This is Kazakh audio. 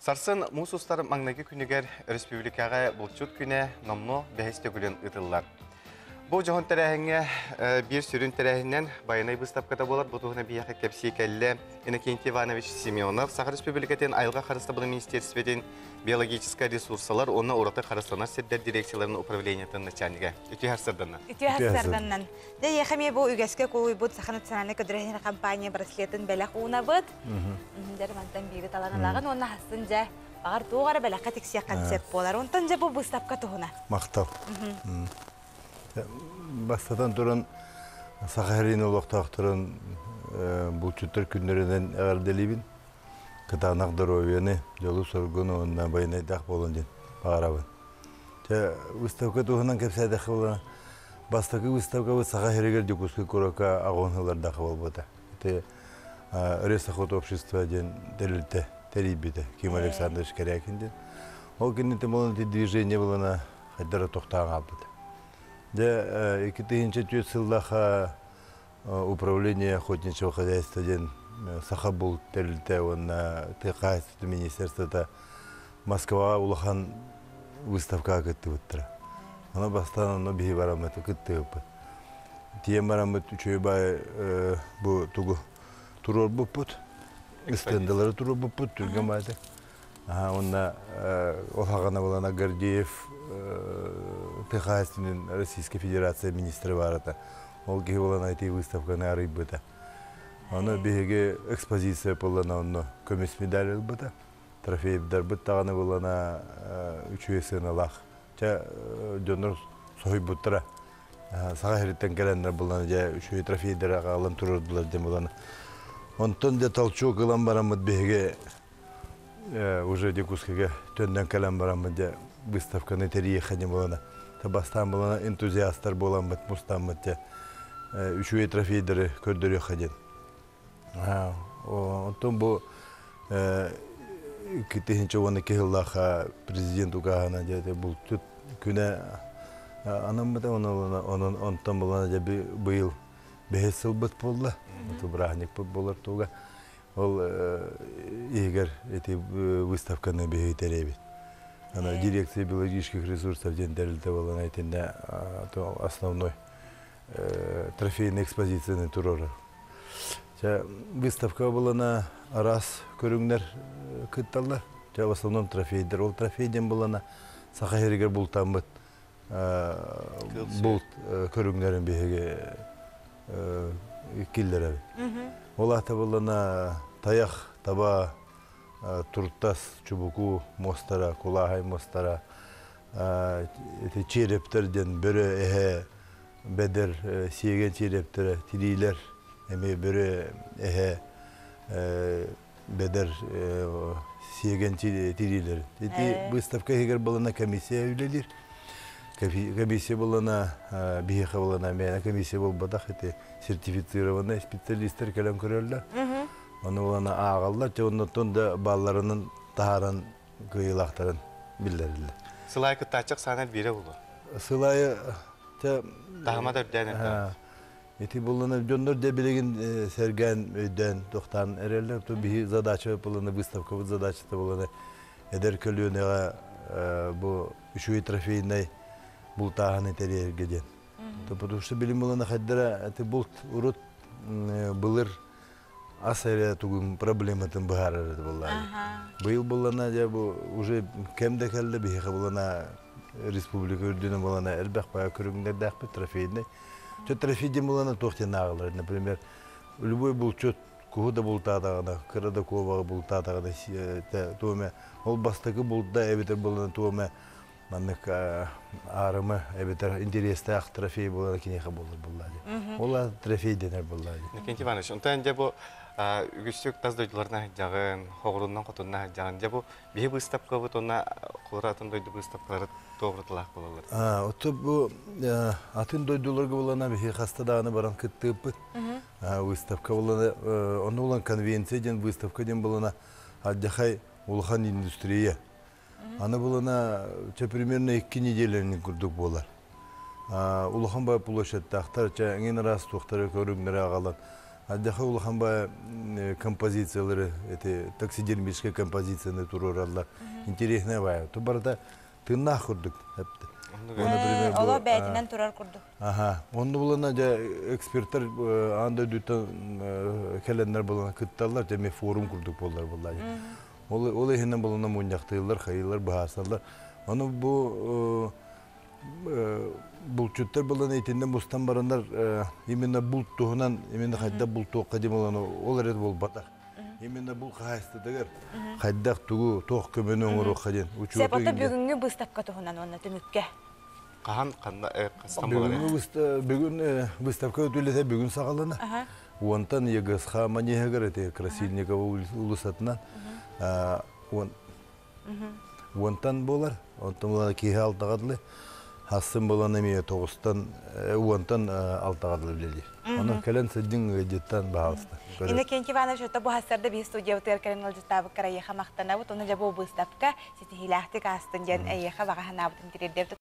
Сарсын мусустар маңнаги күнігер республикаға бұлчут күне номно бәхесте күлін ұтылылар. Бұл жоғын тәрәхіңе бір сүрін тәрәхінен байынай бұстапқада болар. Бұтығына бияқы кәпсей кәлі Иннокентий Иванович Семенов. Сақар республикатын айылға қарысты бұны министерстведен биологический ресурсалар, оны ораты қарыстанар сәрдер дирекцияларын управлениятын начальнигі. Үті әрсірдінна. Үті әрсірдіннан. Де ехаме бұл үгәске көй бұд сақы национальный көдірәхін компания браслетін бәләқ уына бұд. Дәрмантан бейгі таланалағын, оны хастын жа бағар туғары бәләққа тексия концерт болар. Онтан жа бұл бұстапқа тұғына. Мақтал. Бастадан тұрын Сақарин олықтақ тұрын бұл чүттір күндерінен әғарделейбін. Қытанақ дұровияны, жолу сұрғыны онына байынайдақ болын ден бағарабын. Выставка тұғынан кәпсәдәқі болана. Бастақы выставка Сақаригер жүкіскі көроқа ағонғылардақы бол бұда. Ресоход общества ден дәлілті тәрейбеді Ким Александрович Корякин ден. Ол кеннеті боланы движение болана қайдара тоқтаған албыды. Да, 2004 жылдаха управление охотничьего хозяйства ден Сахабул тәрілті онна тықайсыты министерствода Москва улахан выставка күтті бұттыра. Она бастан оны бейі барамыты күтті өпі. Тиен барамыт үшөйбай бұ тұғы тұрор бұппыт. Стендалары тұрор бұппыт түрген байды. Онна олағана болана Гордеев Техасының Российской Федерация министрі барыда. Ол кей болана айты выставканы арый бұда. Оны бейге экспозиция болана оны көмес медаль бұда. Трофейбдар бұттағаны болана үшуесін алақ. Жа жоныр сой бұттыра. Саға хереттен кәлендер болана жа үшуе трофейдер ағалан тұрырдылар дем болана. Онтон де талчу қылан барамыд бейге уже декускеге төнден кәлем барамыд выставканы терриехане болана. Табастан болана энтузиастар болан бәт мұстан бәт үшуе трофейдері көрдірі қаден. Онтон бұл кетехінче оны кехіллаға президент ұғағана бұл түт күні анам бәті онтон болана бұйыл бәхес сыл бұт болды. Брахник бұт болар тұға. Ол егер эти выставканы бәхей тәребет. Дирекция биологических ресурсов ден дәрілді болан айтында основной трофейный экспозицияны тұроры. Выставка болана раз көріңдер күтталдар. В основном трофейдер. Ол трофейден болана Сақахерігер бұлтан бұт бұлт көріңдерін бейге келдер әбі. Ол аты болана таяқ, таба, туртас, чубуку, мостара, кулағай мостара, черептерден бірі әе бәдір сиеген черептері, тирилер, әме бірі әе бәдір сиеген тирилер. Выставка егер болана комиссия өйлелер. Комиссия болана, бейхе болана, мәйна комиссия бол бадақ, сертифицированный специалистер кәлем көрелі. Оны болана ағалдар, оннан да балаларының тағаран күйілақтарын білдерілі. Сылай күттачық санат бере болды? Сылайы... Тағамада өден әді? Эти болана жондар дебелеген сәрген өйден тоқтан әрелі. Бейі задача болана, выставка задача болана. Әдер көліонеға бұл үшуі трофейнай бұл тағаны тәрергеден. Потому что білім болана қайдара бұлт ұрыт бұлыр ас әрі түгім проблематын бұғар әреді болады. Бұйыл болана уже кәмді кәлді бейхі болана республика үрдені болана әрбәқ бая көрігіндер дәқпі трофейнай. Трофейден болана тоқтен ағылар. Например, любой бұл чөт күхіда бұлтадағына, қырада көбаға бұлтадағына ол бастықы бұлтда әбетер болана туыме маннык арымы әбетер интересті ақ трофей болана кенеға болар болады. Ола трофей денер болады. Иннокентий Иванович, онтан бұл үгістік таздойдыларына жағын, хоғырыннан қотынна жағын, бұл бей бұстапқа бұт, онна қолыратын дойды бұстапқалары тоғыртылақ болалар. Оты бұл атын дойдыларға болана бей қастадағыны баран күтті бұт. Выставка болана, оны olan конвенция ден выставка ден болана аддяхай улхан индустрия. Аны болана примерно 2 неделерін күрдік болар. Улхан бай площадьта ақтар, әңген рас тоқтары көрігнері ағалан. Аддаха улахан ба композициялары, эти таксидермическая композицияны турураллар. Интересная бая. Тубарда тыннах курдук. Ола бәйтінен турар курдук. Ага. Онды булана да эксперттер анда дүтен келеннер булана кытталар, теме форум курдук боллар буллар. Ол эхинен булана муньяктылар, хайылар, бахасалар. Аны бу булчуттар булана итинден бустан барандар именно булт туһунан, именно хайда булт тоққа демаланы ол рет бол батак. Именно бул кайстыдыр. Хайдак тугу тоқ көмөнө оңору каден. Сепаты бүгүнгү быстапка туһунан онна төмүккө. Кахан кастан болар. Бүгүн выставка өтүлөтө бүгүн сагалана. Онтан егасха манегер эте Красильникова улусатынан. Онтан болар. Онтан киһи алтыгадлы. Хасын болан эме тогустан онтан алтыгадлы билди. Аны келен сидин гедеттан баалста. Инекен Иванович, это бу хасарда би студия үтәркәрен ул җитабы карайха мактанабы, тоны җабы быстапка, сите хилахтик астын җан әйха багаһына бутын тирдеп